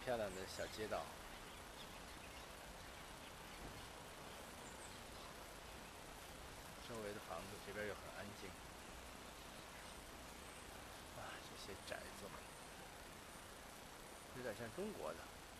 漂亮的小街道，周围的房子这边又很安静。啊，这些宅子们有点像中国的。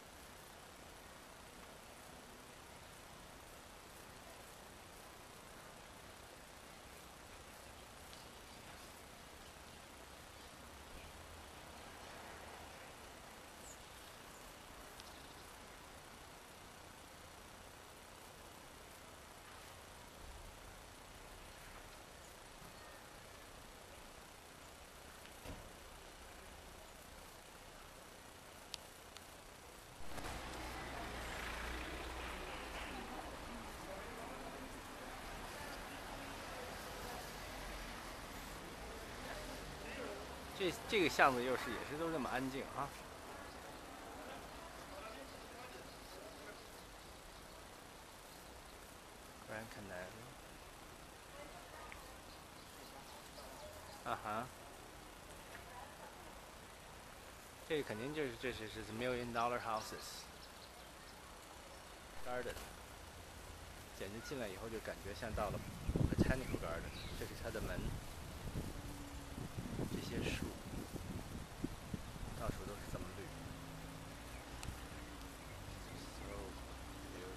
这个巷子也是都这么安静啊。Grand Canal。啊哈。这肯定这是$1 million houses garden， 简直进来以后就感觉像到了 botanical garden。这是它的门，这些树到处都是这么绿。So beautiful。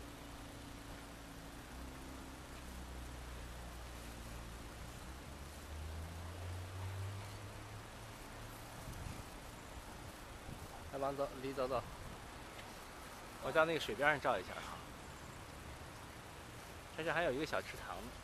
来，往里走走，我到那个水边上照一下哈。它这还有一个小池塘呢。